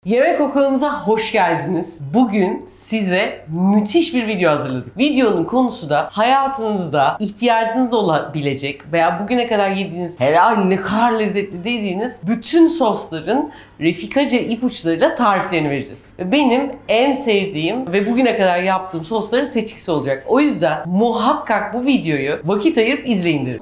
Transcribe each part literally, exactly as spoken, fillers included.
Yemek okulumuza hoş geldiniz. Bugün size müthiş bir video hazırladık. Videonun konusu da hayatınızda ihtiyacınız olabilecek veya bugüne kadar yediğiniz helal ne kadar lezzetli dediğiniz bütün sosların Refikaca ipuçlarıyla tariflerini vereceğiz. Benim en sevdiğim ve bugüne kadar yaptığım sosların seçkisi olacak. O yüzden muhakkak bu videoyu vakit ayırıp izleyin derim.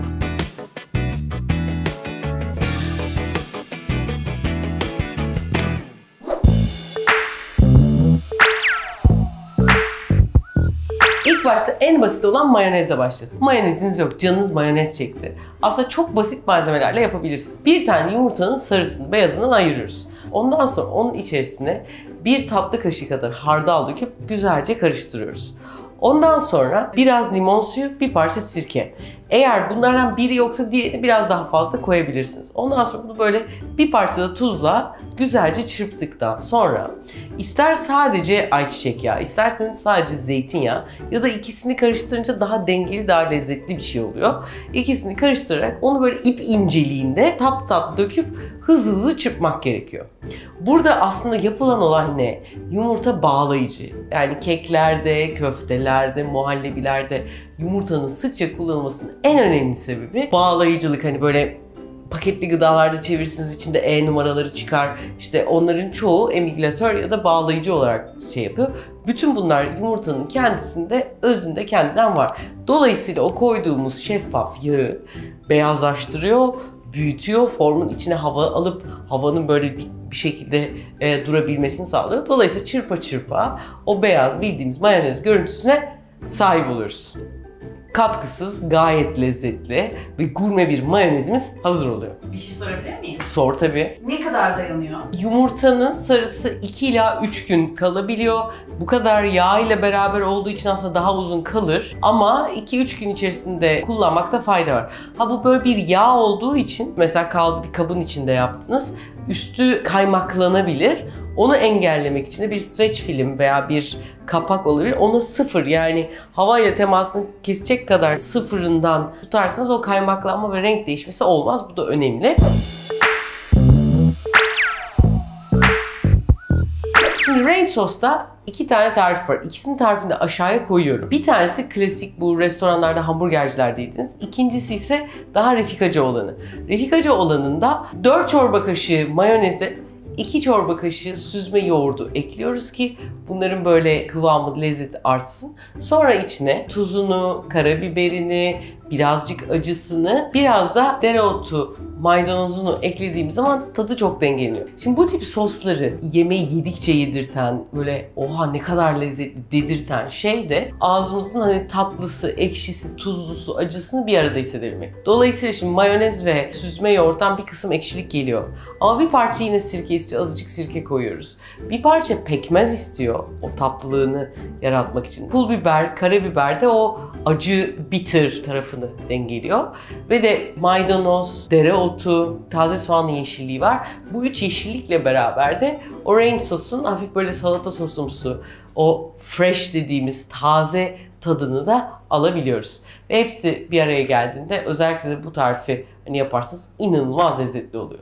İlk başta en basit olan mayonezle başlasın. Mayoneziniz yok, canınız mayonez çekti. Aslında çok basit malzemelerle yapabilirsiniz. Bir tane yumurtanın sarısını beyazından ayırıyoruz. Ondan sonra onun içerisine bir tatlı kaşığı kadar hardal döküp güzelce karıştırıyoruz. Ondan sonra biraz limon suyu, bir parça sirke. Eğer bunlardan biri yoksa diğerini biraz daha fazla koyabilirsiniz. Ondan sonra bunu böyle bir parça da tuzla güzelce çırptıktan sonra ister sadece ayçiçek yağı, isterseniz sadece zeytinyağı ya da ikisini karıştırınca daha dengeli, daha lezzetli bir şey oluyor. İkisini karıştırarak onu böyle ip inceliğinde tatlı tatlı döküp hızlı hızlı çırpmak gerekiyor. Burada aslında yapılan olay ne? Yumurta bağlayıcı. Yani keklerde, köftelerde, muhallebilerde yumurtanın sıkça kullanılmasının en önemli sebebi bağlayıcılık. Hani böyle paketli gıdalarda çevirirsiniz, içinde E numaraları çıkar. İşte onların çoğu emilgatör ya da bağlayıcı olarak şey yapıyor. Bütün bunlar yumurtanın kendisinde, özünde kendinden var. Dolayısıyla o koyduğumuz şeffaf yağı beyazlaştırıyor, büyütüyor, formun içine hava alıp havanın böyle dik bir şekilde e, durabilmesini sağlıyor. Dolayısıyla çırpa çırpa o beyaz bildiğimiz mayonez görüntüsüne sahip oluyoruz. Katkısız, gayet lezzetli ve gurme bir mayonezimiz hazır oluyor. Bir şey sorabilir miyim? Sor tabii. Ne kadar dayanıyor? Yumurtanın sarısı iki ila üç gün kalabiliyor. Bu kadar yağ ile beraber olduğu için aslında daha uzun kalır. Ama iki üç gün içerisinde kullanmakta fayda var. Ha bu böyle bir yağ olduğu için mesela kaldı bir kabın içinde yaptınız. Üstü kaymaklanabilir. Onu engellemek için de bir streç film veya bir kapak olabilir. Ona sıfır, yani havayla temasını kesecek kadar sıfırından tutarsanız o kaymaklanma ve renk değişmesi olmaz. Bu da önemli. Şimdi Rain Sauce'da iki tane tarif var. İkisinin tarifini de aşağıya koyuyorum. Bir tanesi klasik, bu restoranlarda, hamburgercilerde yediğiniz. İkincisi ise daha Refikaca olanı. Refikaca olanında dört çorba kaşığı mayoneze, iki çorba kaşığı süzme yoğurdu ekliyoruz ki bunların böyle kıvamı, lezzeti artsın. Sonra içine tuzunu, karabiberini, birazcık acısını, biraz da dereotu, maydanozunu eklediğimiz zaman tadı çok dengeleniyor. Şimdi bu tip sosları yemeği yedikçe yedirten, böyle oha ne kadar lezzetli dedirten şey de ağzımızın hani tatlısı, ekşisi, tuzlusu, acısını bir arada hissedebilmek. Dolayısıyla şimdi mayonez ve süzme yoğurttan bir kısım ekşilik geliyor. Ama bir parça yine sirke istiyor, azıcık sirke koyuyoruz. Bir parça pekmez istiyor o tatlılığını yaratmak için. Pul biber, karabiber de o acı, bitter tarafını dengeliyor. Ve de maydanoz, dereotu, taze soğanın yeşilliği var. Bu üç yeşillikle beraber de o Rain sosun hafif böyle salata sosumsu, o fresh dediğimiz taze tadını da alabiliyoruz. Ve hepsi bir araya geldiğinde özellikle de bu tarifi hani yaparsanız inanılmaz lezzetli oluyor.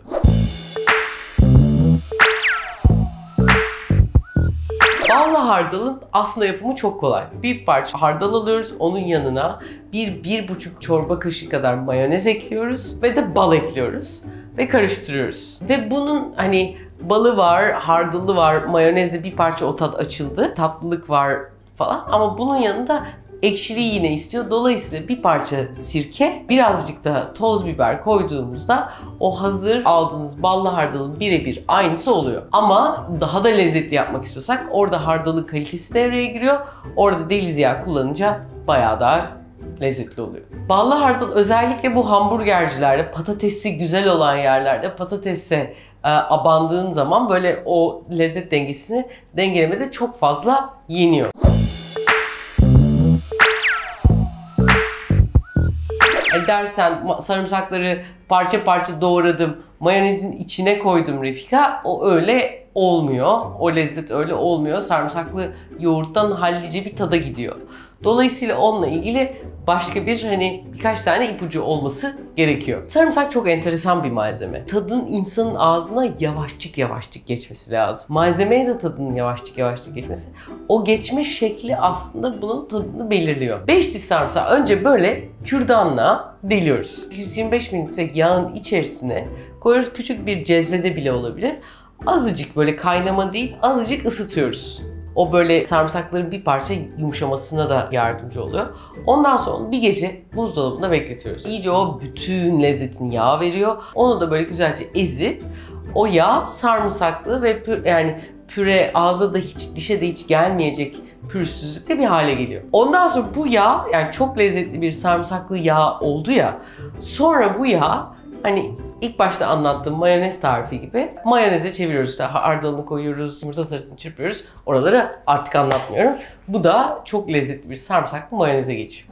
Ballı hardalın aslında yapımı çok kolay. Bir parça hardal alıyoruz, onun yanına bir, bir buçuk çorba kaşığı kadar mayonez ekliyoruz ve de bal ekliyoruz ve karıştırıyoruz. Ve bunun hani balı var, hardalı var, mayonezle bir parça o tat açıldı, tatlılık var falan ama bunun yanında ekşiliği yine istiyor. Dolayısıyla bir parça sirke, birazcık da toz biber koyduğumuzda o hazır aldığınız ballı hardalın birebir aynısı oluyor. Ama daha da lezzetli yapmak istiyorsak orada hardalın kalitesi devreye giriyor. Orada deniz yağı kullanınca bayağı daha lezzetli oluyor. Ballı hardal özellikle bu hamburgercilerde, patatesi güzel olan yerlerde patatese e, abandığın zaman böyle o lezzet dengesini dengelemede çok fazla yeniyor. Dersen sarımsakları parça parça doğradım, mayonezin içine koydum Refika, o öyle olmuyor. O lezzet öyle olmuyor. Sarımsaklı yoğurttan hallice bir tada gidiyor. Dolayısıyla onunla ilgili başka bir hani birkaç tane ipucu olması gerekiyor. Sarımsak çok enteresan bir malzeme. Tadın insanın ağzına yavaşçık yavaşçık geçmesi lazım. Malzemeye de tadının yavaşçık yavaşçık geçmesi. O geçme şekli aslında bunun tadını belirliyor. beş diş sarımsağı önce böyle kürdanla deliyoruz. yüz yirmi beş mililitre yağın içerisine koyuyoruz. Küçük bir cezvede bile olabilir. Azıcık böyle kaynama değil, azıcık ısıtıyoruz. O böyle sarımsakların bir parça yumuşamasına da yardımcı oluyor. Ondan sonra bir gece buzdolabında bekletiyoruz. İyice o bütün lezzetini yağ veriyor. Onu da böyle güzelce ezip o yağ sarımsaklı ve pür, yani püre ağızda da hiç, dişe de hiç gelmeyecek pürüzsüzlükte bir hale geliyor. Ondan sonra bu yağ, yani çok lezzetli bir sarımsaklı yağ oldu ya, sonra bu yağ hani İlk başta anlattığım mayonez tarifi gibi mayoneze çeviriyoruz. İşte hardalını koyuyoruz, yumurta sarısını çırpıyoruz. Oraları artık anlatmıyorum. Bu da çok lezzetli bir sarımsaklı mayoneze geçiyor.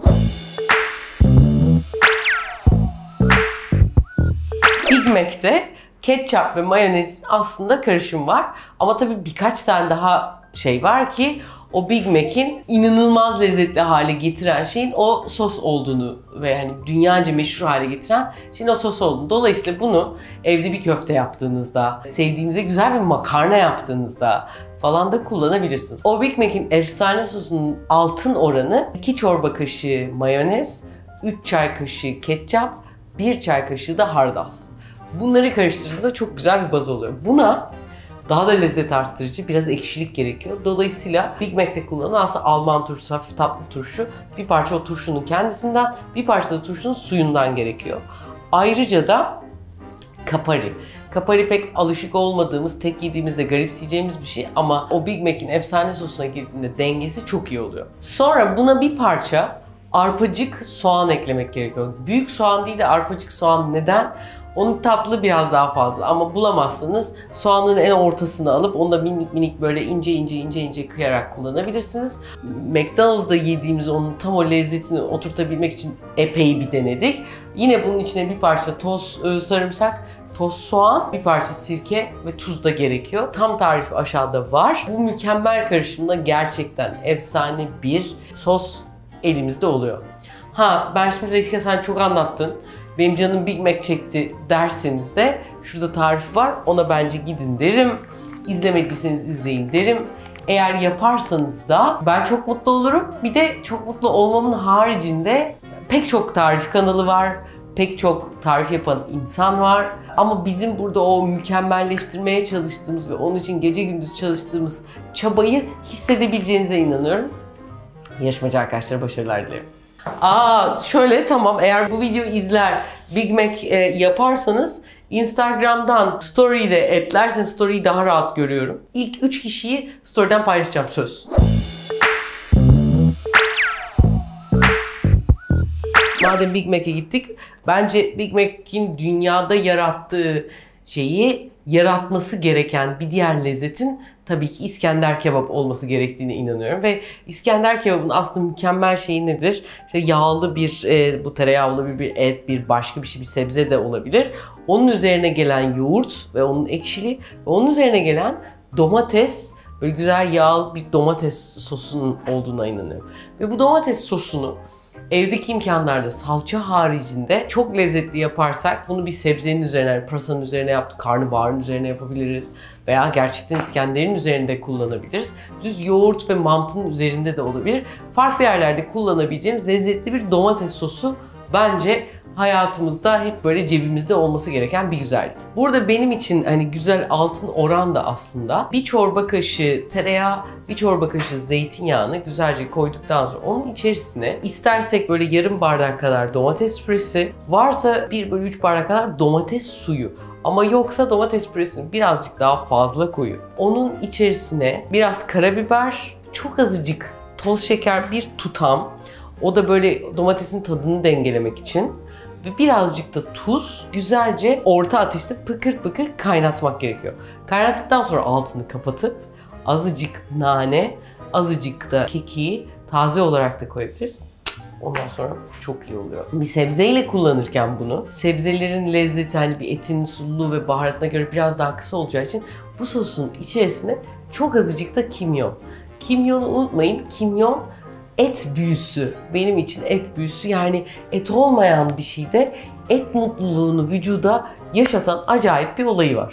Big Mac'te ketçap ve mayonezin aslında karışımı var. Ama tabii birkaç tane daha şey var ki o Big Mac'in inanılmaz lezzetli hale getiren şeyin o sos olduğunu ve hani dünyaca meşhur hale getiren şeyin o sos olduğunu. Dolayısıyla bunu evde bir köfte yaptığınızda, sevdiğinize güzel bir makarna yaptığınızda falan da kullanabilirsiniz. O Big Mac'in efsane sosunun altın oranı iki çorba kaşığı mayonez, üç çay kaşığı ketçap, bir çay kaşığı da hardal. Bunları karıştırdığınızda çok güzel bir baz oluyor. Buna daha da lezzet arttırıcı, biraz ekşilik gerekiyor. Dolayısıyla Big Mac'te kullanılan aslında Alman turşusu, hafif tatlı turşu. Bir parça o turşunun kendisinden, bir parça da turşunun suyundan gerekiyor. Ayrıca da kapari. Kapari pek alışık olmadığımız, tek yediğimizde garipseyeceğimiz bir şey ama o Big Mac'in efsane sosuna girdiğinde dengesi çok iyi oluyor. Sonra buna bir parça arpacık soğan eklemek gerekiyor. Büyük soğan değil de arpacık soğan. Neden? Onun tatlı biraz daha fazla ama bulamazsanız soğanın en ortasını alıp onu da minik minik böyle ince ince ince ince kıyarak kullanabilirsiniz. McDonald's'da yediğimiz onun tam o lezzetini oturtabilmek için epey bir denedik. Yine bunun içine bir parça toz sarımsak, toz soğan, bir parça sirke ve tuz da gerekiyor. Tam tarifi aşağıda var. Bu mükemmel karışımda gerçekten efsane bir sos elimizde oluyor. Ha ben şimdi Zeytike sen çok anlattın. Benim canım Big Mac çekti derseniz de şurada tarifi var. Ona bence gidin derim. İzlemediyseniz izleyin derim. Eğer yaparsanız da ben çok mutlu olurum. Bir de çok mutlu olmamın haricinde pek çok tarif kanalı var. Pek çok tarif yapan insan var. Ama bizim burada o mükemmelleştirmeye çalıştığımız ve onun için gece gündüz çalıştığımız çabayı hissedebileceğinize inanıyorum. Yarışmacı arkadaşlara başarılar dilerim. Aa şöyle tamam, eğer bu videoyu izler Big Mac e, yaparsanız Instagram'dan story'de etlerseniz story'yi daha rahat görüyorum. İlk üç kişiyi story'den paylaşacağım, söz. Madem Big Mac'e gittik, bence Big Mac'in dünyada yarattığı şeyi yaratması gereken bir diğer lezzetin tabii ki İskender kebap olması gerektiğine inanıyorum ve İskender kebabın aslında mükemmel şeyi nedir? İşte yağlı bir, e, bu tereyağlı bir, bir et, bir başka bir şey, bir sebze de olabilir. Onun üzerine gelen yoğurt ve onun ekşiliği ve onun üzerine gelen domates, böyle güzel yağlı bir domates sosunun olduğuna inanıyorum. Ve bu domates sosunu evdeki imkanlarda salça haricinde çok lezzetli yaparsak bunu bir sebzenin üzerine, yani pırasanın üzerine yaptık, karnabaharın üzerine yapabiliriz veya gerçekten İskender'in üzerinde kullanabiliriz. Düz yoğurt ve mantının üzerinde de olabilir. Farklı yerlerde kullanabileceğimiz lezzetli bir domates sosu bence hayatımızda hep böyle cebimizde olması gereken bir güzellik. Burada benim için hani güzel altın oran da aslında bir çorba kaşığı tereyağı, bir çorba kaşığı zeytinyağını güzelce koyduktan sonra onun içerisine istersek böyle yarım bardak kadar domates püresi, varsa bir bölü üç bardak kadar domates suyu. Ama yoksa domates püresini birazcık daha fazla koyup onun içerisine biraz karabiber, çok azıcık toz şeker, bir tutam, o da böyle domatesin tadını dengelemek için, ve birazcık da tuz, güzelce orta ateşte pıkır pıkır kaynatmak gerekiyor. Kaynattıktan sonra altını kapatıp azıcık nane, azıcık da kekiği taze olarak da koyabiliriz. Ondan sonra çok iyi oluyor. Bir sebzeyle kullanırken bunu, sebzelerin lezzeti hani bir etin sululuğu ve baharatına göre biraz daha kısa olacağı için bu sosun içerisine çok azıcık da kimyon. Kimyonu unutmayın. Kimyon et büyüsü. Benim için et büyüsü, yani et olmayan bir şeyde et mutluluğunu vücuda yaşatan acayip bir olayı var.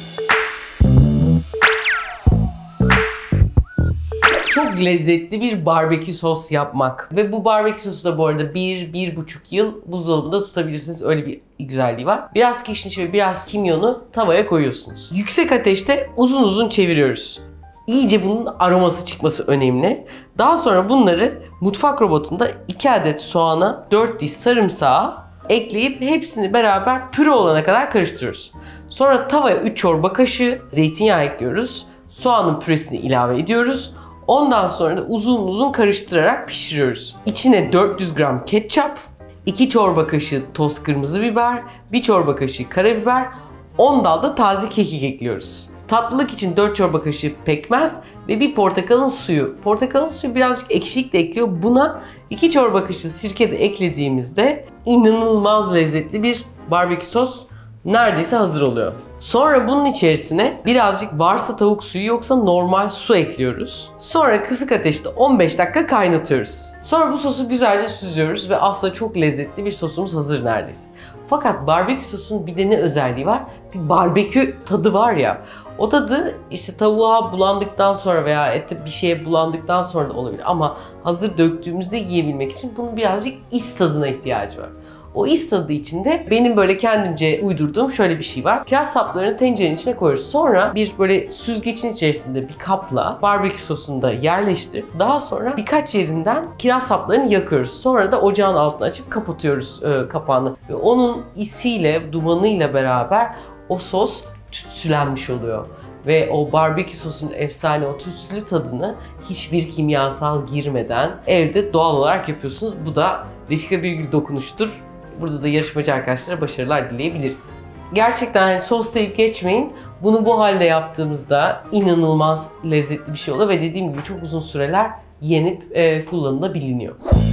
Çok lezzetli bir barbekü sos yapmak. Ve bu barbekü sosu da bu arada bir, bir buçuk yıl buzdolabında tutabilirsiniz. Öyle bir güzelliği var. Biraz kişniş ve biraz kimyonu tavaya koyuyorsunuz. Yüksek ateşte uzun uzun çeviriyoruz. İyice bunun aroması çıkması önemli. Daha sonra bunları mutfak robotunda iki adet soğana, dört diş sarımsağı ekleyip hepsini beraber püre olana kadar karıştırıyoruz. Sonra tavaya üç çorba kaşığı zeytinyağı ekliyoruz. Soğanın püresini ilave ediyoruz. Ondan sonra da uzun uzun karıştırarak pişiriyoruz. İçine dört yüz gram ketçap, iki çorba kaşığı toz kırmızı biber, bir çorba kaşığı karabiber, on dal da taze kekik ekliyoruz. Tatlılık için dört çorba kaşığı pekmez ve bir portakalın suyu. Portakalın suyu birazcık ekşilik de ekliyor. Buna iki çorba kaşığı sirke de eklediğimizde inanılmaz lezzetli bir barbekü sos neredeyse hazır oluyor. Sonra bunun içerisine birazcık varsa tavuk suyu yoksa normal su ekliyoruz. Sonra kısık ateşte on beş dakika kaynatıyoruz. Sonra bu sosu güzelce süzüyoruz ve aslında çok lezzetli bir sosumuz hazır neredeyse. Fakat barbekü sosunun bir de ne özelliği var? Bir barbekü tadı var ya. O tadı işte tavuğa bulandıktan sonra veya ete bir şeye bulandıktan sonra da olabilir. Ama hazır döktüğümüzde yiyebilmek için bunun birazcık is tadına ihtiyacı var. O is tadı içinde benim böyle kendimce uydurduğum şöyle bir şey var. Kiraz saplarını tencerenin içine koyuyoruz. Sonra bir böyle süzgecin içerisinde bir kapla barbekü sosunu da yerleştirip daha sonra birkaç yerinden kiraz saplarını yakıyoruz. Sonra da ocağın altını açıp kapatıyoruz e, kapağını. Ve onun isiyle, dumanıyla beraber o sos tütsülenmiş oluyor. Ve o barbekü sosunun efsane o tütsülü tadını hiçbir kimyasal girmeden evde doğal olarak yapıyorsunuz. Bu da Refika Birgül dokunuştur. Burada da yarışmacı arkadaşlara başarılar dileyebiliriz. Gerçekten hani sos deyip geçmeyin. Bunu bu halde yaptığımızda inanılmaz lezzetli bir şey oluyor ve dediğim gibi çok uzun süreler yenip e, kullanılabiliyor.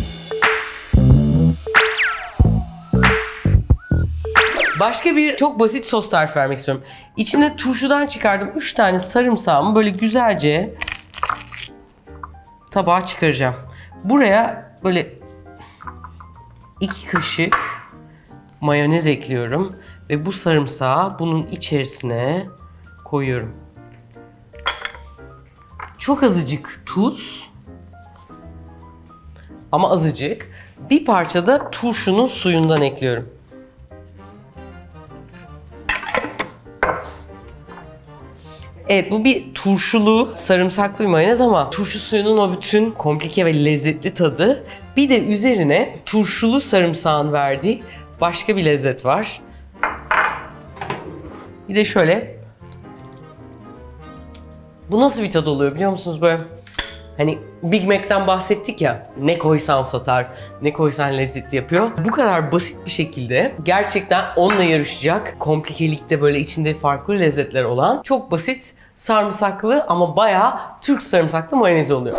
Başka bir çok basit sos tarifi vermek istiyorum. İçine turşudan çıkardım üç tane sarımsağımı böyle güzelce tabağa çıkaracağım. Buraya böyle iki kaşık mayonez ekliyorum ve bu sarımsağı bunun içerisine koyuyorum. Çok azıcık tuz ama azıcık. Bir parça da turşunun suyundan ekliyorum. Evet, bu bir turşulu, sarımsaklı bir mayonez ama turşu suyunun o bütün komplike ve lezzetli tadı. Bir de üzerine turşulu sarımsağın verdiği başka bir lezzet var. Bir de şöyle. Bu nasıl bir tadı oluyor biliyor musunuz böyle? Hani Big Mac'ten bahsettik ya, ne koysan satar, ne koysan lezzetli yapıyor. Bu kadar basit bir şekilde gerçekten onunla yarışacak, komplikelikte böyle içinde farklı lezzetler olan çok basit sarımsaklı ama bayağı Türk sarımsaklı mayonezi oluyor.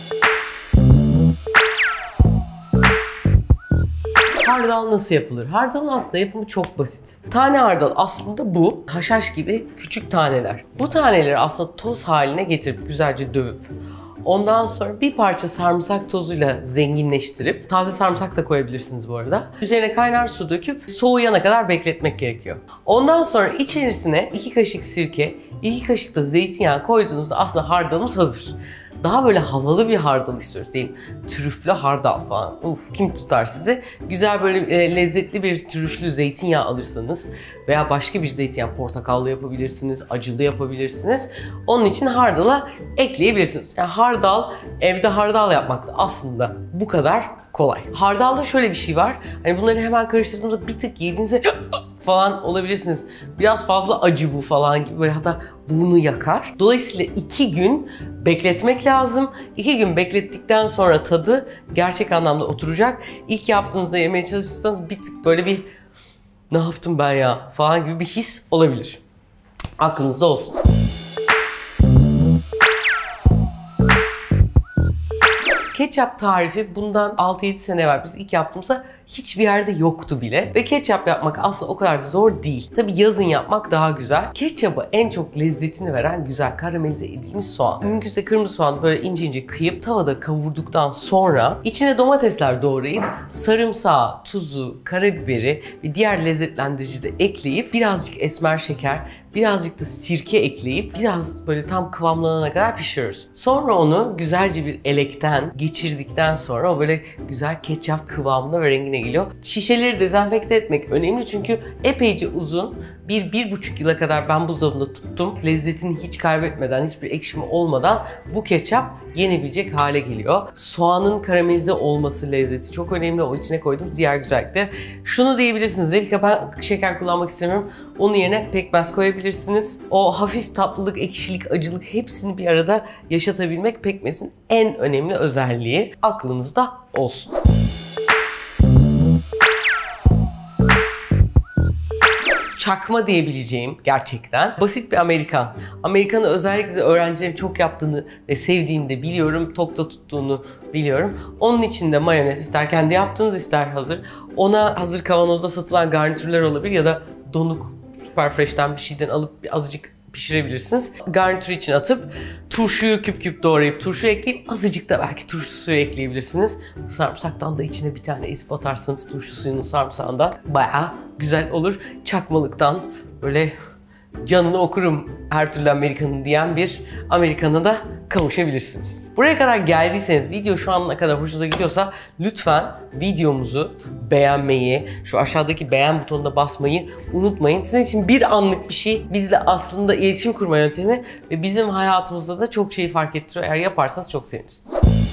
Hardal nasıl yapılır? Hardalın aslında yapımı çok basit. Tane hardal aslında bu. Haşhaş gibi küçük taneler. Bu taneleri aslında toz haline getirip güzelce dövüp ondan sonra bir parça sarımsak tozuyla zenginleştirip, taze sarımsak da koyabilirsiniz bu arada. Üzerine kaynar su döküp soğuyana kadar bekletmek gerekiyor. Ondan sonra içerisine iki kaşık sirke, iki kaşık da zeytinyağı koyduğunuzda aslında hardalımız hazır. Daha böyle havalı bir hardal istiyoruz değil mi? Trüflü hardal falan. Uf, kim tutar sizi? Güzel böyle e, lezzetli bir trüflü zeytinyağı alırsanız veya başka bir zeytinyağı, portakallı yapabilirsiniz, acılı yapabilirsiniz. Onun için hardala ekleyebilirsiniz. Yani hardal, evde hardal yapmak da aslında bu kadar kolay. Hardalda şöyle bir şey var. Hani bunları hemen karıştırdığınızda bir tık yediğinizde falan olabilirsiniz. Biraz fazla acı bu falan gibi, böyle hatta burnu yakar. Dolayısıyla iki gün bekletmek lazım. İki gün beklettikten sonra tadı gerçek anlamda oturacak. İlk yaptığınızda yemeye çalışırsanız bir tık böyle bir ne yaptım ben ya falan gibi bir his olabilir. Aklınızda olsun. Ketçap tarifi bundan altı yedi sene evvel biz ilk yaptığımızda hiçbir yerde yoktu bile. Ve ketçap yapmak aslında o kadar da zor değil. Tabii yazın yapmak daha güzel. Ketçapı en çok lezzetini veren güzel karamelize edilmiş soğan. Mümkünse kırmızı soğanı böyle ince ince kıyıp tavada kavurduktan sonra içine domatesler doğrayıp sarımsağı, tuzu, karabiberi ve diğer lezzetlendirici de ekleyip birazcık esmer şeker, birazcık da sirke ekleyip biraz böyle tam kıvamlanana kadar pişiriyoruz. Sonra onu güzelce bir elekten geçirdikten sonra o böyle güzel ketçap kıvamına ve rengine geliyor. Şişeleri dezenfekte etmek önemli çünkü epeyce uzun bir, bir buçuk yıla kadar ben buzdolabında tuttum. Lezzetini hiç kaybetmeden, hiçbir ekşimi olmadan bu ketçap yenebilecek hale geliyor. Soğanın karamelize olması lezzeti çok önemli. O içine koyduğumuz diğer güzellikler. Şunu diyebilirsiniz. Refika ben şeker kullanmak istemiyorum. Onun yerine pekmez koyabilirsiniz. O hafif tatlılık, ekşilik, acılık hepsini bir arada yaşatabilmek pekmezin en önemli özelliği. Aklınızda olsun. Çakma diyebileceğim gerçekten basit bir Amerikan. Amerikan'ı özellikle de öğrencilerim çok yaptığını ve sevdiğini de biliyorum. Tokta tuttuğunu biliyorum. Onun için de mayonez ister kendi yaptığınız ister hazır. Ona hazır kavanozda satılan garnitürler olabilir ya da donuk Superfresh'ten bir şeyden alıp bir azıcık pişirebilirsiniz. Garnitür için atıp turşuyu küp küp doğrayıp turşu ekleyip azıcık da belki turşu suyu ekleyebilirsiniz. Bu sarımsaktan da içine bir tane ezip atarsanız turşu suyunun sarımsağında bayağı güzel olur. Çakmalıktan böyle canını okurum her türlü Amerikan'ın diyen bir Amerikan'a da kavuşabilirsiniz. Buraya kadar geldiyseniz, video şu ana kadar hoşunuza gidiyorsa lütfen videomuzu beğenmeyi, şu aşağıdaki beğen butonuna basmayı unutmayın. Sizin için bir anlık bir şey bizle aslında iletişim kurma yöntemi ve bizim hayatımızda da çok şeyi fark ettiriyor. Eğer yaparsanız çok seviniriz.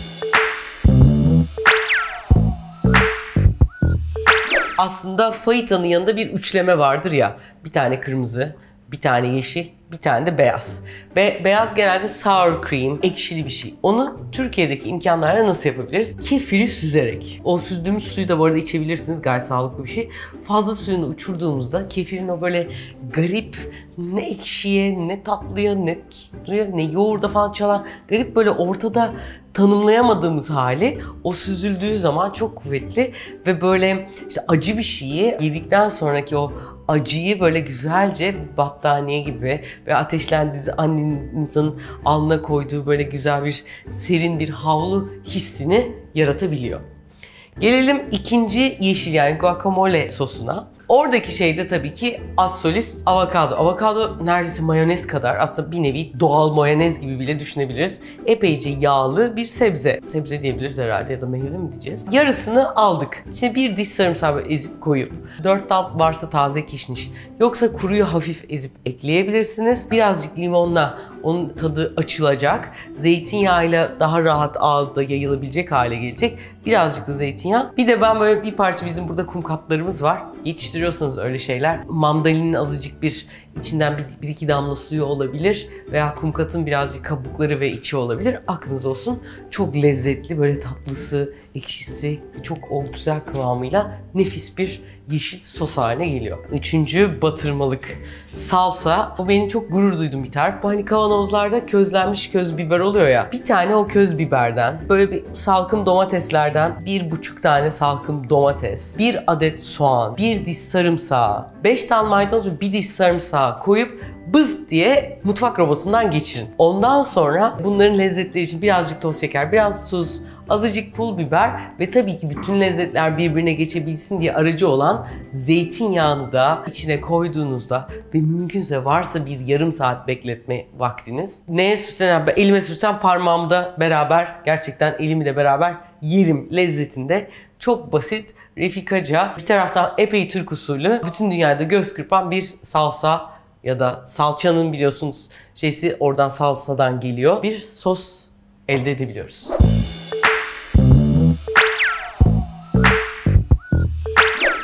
Aslında fajitanın yanında bir üçleme vardır ya. Bir tane kırmızı, bir tane yeşil, bir tane de beyaz. Be beyaz genelde sour cream, ekşili bir şey. Onu Türkiye'deki imkanlarla nasıl yapabiliriz? Kefiri süzerek. O süzdüğümüz suyu da bu arada içebilirsiniz. Gayet sağlıklı bir şey. Fazla suyunu uçurduğumuzda kefirin o böyle garip, ne ekşiye, ne tatlıya, ne suya, ne yoğurda falan çalan garip böyle ortada tanımlayamadığımız hali o süzüldüğü zaman çok kuvvetli ve böyle işte acı bir şeyi yedikten sonraki o acıyı böyle güzelce battaniye gibi ve ateşlendiği annenizin alnına koyduğu böyle güzel bir serin bir havlu hissini yaratabiliyor. Gelelim ikinci yeşil yani guacamole sosuna. Oradaki şey de tabii ki az solist avokado. Avokado neredeyse mayonez kadar aslında bir nevi doğal mayonez gibi bile düşünebiliriz. Epeyce yağlı bir sebze. Sebze diyebiliriz herhalde ya da meyve mi diyeceğiz. Yarısını aldık. İçine bir diş sarımsağı ezip koyup dört dal varsa taze kişniş yoksa kuruyu hafif ezip ekleyebilirsiniz. Birazcık limonla onun tadı açılacak. Zeytinyağıyla daha rahat ağızda yayılabilecek hale gelecek. Birazcık da zeytinyağı. Bir de ben böyle bir parça bizim burada kum katlarımız var. Yetiştiriyorsanız öyle şeyler. Mandalinin azıcık bir içinden bir, bir iki damla suyu olabilir. Veya kumkatın birazcık kabukları ve içi olabilir. Aklınız olsun. Çok lezzetli böyle tatlısı, ekşisi çok o güzel kıvamıyla nefis bir yeşil sos haline geliyor. Üçüncü batırmalık salsa. O benim çok gurur duyduğum bir tarif. Bu hani kavanozlarda közlenmiş köz biber oluyor ya. Bir tane o köz biberden, böyle bir salkım domateslerden bir buçuk tane salkım domates, bir adet soğan, bir diş sarımsağı, beş tane maydanoz ve bir diş sarımsağı koyup bız diye mutfak robotundan geçirin. Ondan sonra bunların lezzetleri için birazcık toz şeker, biraz tuz, azıcık pul biber ve tabii ki bütün lezzetler birbirine geçebilsin diye aracı olan zeytinyağını da içine koyduğunuzda ve mümkünse varsa bir yarım saat bekletme vaktiniz. Neye sürsem, elime sürsem parmağımda beraber, gerçekten elimi de beraber yerim lezzetinde. Çok basit, refikaca, bir taraftan epey Türk usulü, bütün dünyada göz kırpan bir salsa ya da salçanın biliyorsunuz şeysi oradan salsadan geliyor. Bir sos elde edebiliyoruz.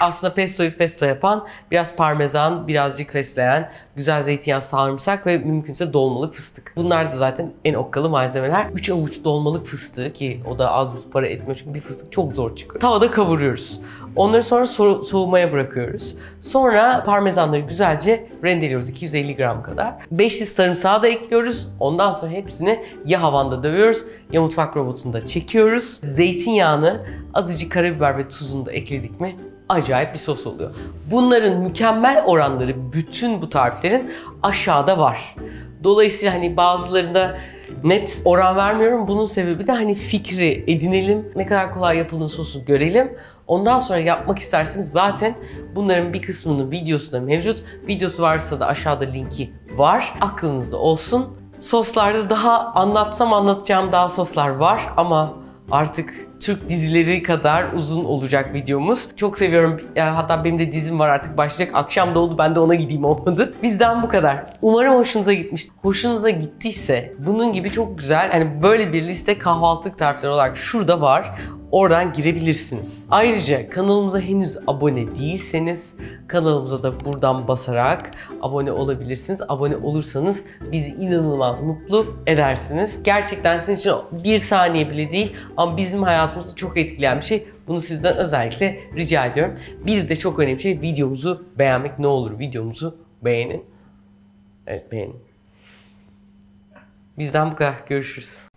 aslında pestoyu pesto yapan, biraz parmesan, birazcık fesleğen, güzel zeytinyağı, sarımsak ve mümkünse dolmalık fıstık. Bunlar da zaten en okkalı malzemeler. üç avuç dolmalık fıstığı, ki o da az buz para etmiyor çünkü bir fıstık çok zor çıkıyor. Tavada kavuruyoruz. Onları sonra so- soğumaya bırakıyoruz. Sonra parmesanları güzelce rendeliyoruz iki yüz elli gram kadar. beş diş sarımsağı da ekliyoruz. Ondan sonra hepsini ya havanda dövüyoruz ya mutfak robotunda çekiyoruz. Zeytinyağını, azıcık karabiber ve tuzunu da ekledik mi acayip bir sos oluyor. Bunların mükemmel oranları bütün bu tariflerin aşağıda var. Dolayısıyla hani bazılarında net oran vermiyorum. Bunun sebebi de hani fikri edinelim, ne kadar kolay yapıldığını sosu görelim. Ondan sonra yapmak isterseniz zaten bunların bir kısmının videosu da mevcut. Videosu varsa da aşağıda linki var. Aklınızda olsun. Soslarda daha anlatsam anlatacağım daha soslar var ama artık Türk dizileri kadar uzun olacak videomuz. Çok seviyorum. Yani hatta benim de dizim var, artık başlayacak. Akşam da oldu, ben de ona gideyim, olmadı. Bizden bu kadar. Umarım hoşunuza gitmiştir. Hoşunuza gittiyse bunun gibi çok güzel, hani böyle bir liste kahvaltılık tarifleri olarak şurada var. Oradan girebilirsiniz. Ayrıca kanalımıza henüz abone değilseniz kanalımıza da buradan basarak abone olabilirsiniz. Abone olursanız bizi inanılmaz mutlu edersiniz. Gerçekten sizin için bir saniye bile değil ama bizim hayatımızı çok etkileyen bir şey. Bunu sizden özellikle rica ediyorum. Bir de çok önemli şey, videomuzu beğenmek. Ne olur videomuzu beğenin. Evet, beğenin. Bizden bu kadar. Görüşürüz.